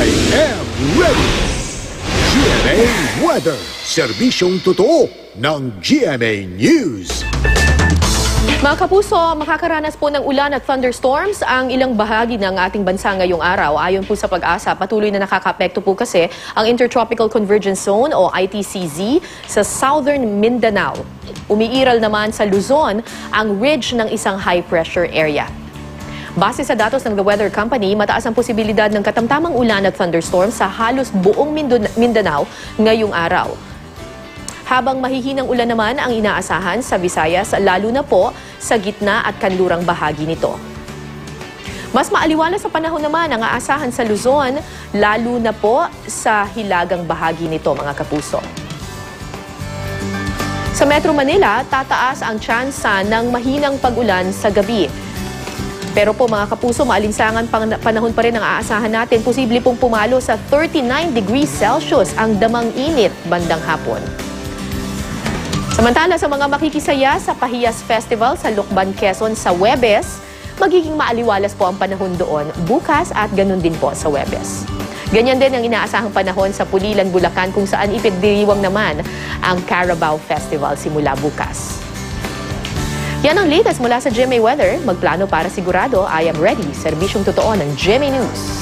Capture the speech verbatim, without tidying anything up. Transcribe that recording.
I am ready! G M A Weather, serbisyong totoo ng G M A News. Mga kapuso, makakaranas po ng ulan at thunderstorms ang ilang bahagi ng ating bansa ngayong araw. Ayon po sa Pag-asa, patuloy na nakakaapekto po kasi ang Intertropical Convergence Zone o I T C Z sa Southern Mindanao. Umiiral naman sa Luzon ang ridge ng isang high-pressure area. Base sa datos ng The Weather Company, mataas ang posibilidad ng katamtamang ulan at thunderstorms sa halos buong Mindanao ngayong araw. Habang mahihinang ulan naman ang inaasahan sa Visayas, lalo na po sa gitna at kanlurang bahagi nito. Mas maaliwalas sa panahon naman ang aasahan sa Luzon, lalo na po sa hilagang bahagi nito, mga kapuso. Sa Metro Manila, tataas ang tsansa ng mahinang pag-ulan sa gabi. Pero po mga kapuso, maalinsangan panahon pa rin ang aasahan natin. Posible pong pumalo sa thirty-nine degrees Celsius ang damang init bandang hapon. Samantala sa mga makikisaya sa Pahiyas Festival sa Lucban, Quezon sa Huwebes, magiging maaliwalas po ang panahon doon bukas at ganun din po sa Huwebes. Ganyan din ang inaasahang panahon sa Pulilan, Bulacan kung saan ipagdiriwang naman ang Carabao Festival simula bukas. Yan ang latest mula sa G M A Weather. Magplano para sigurado, I am ready. Serbisyong totoo ng G M A News.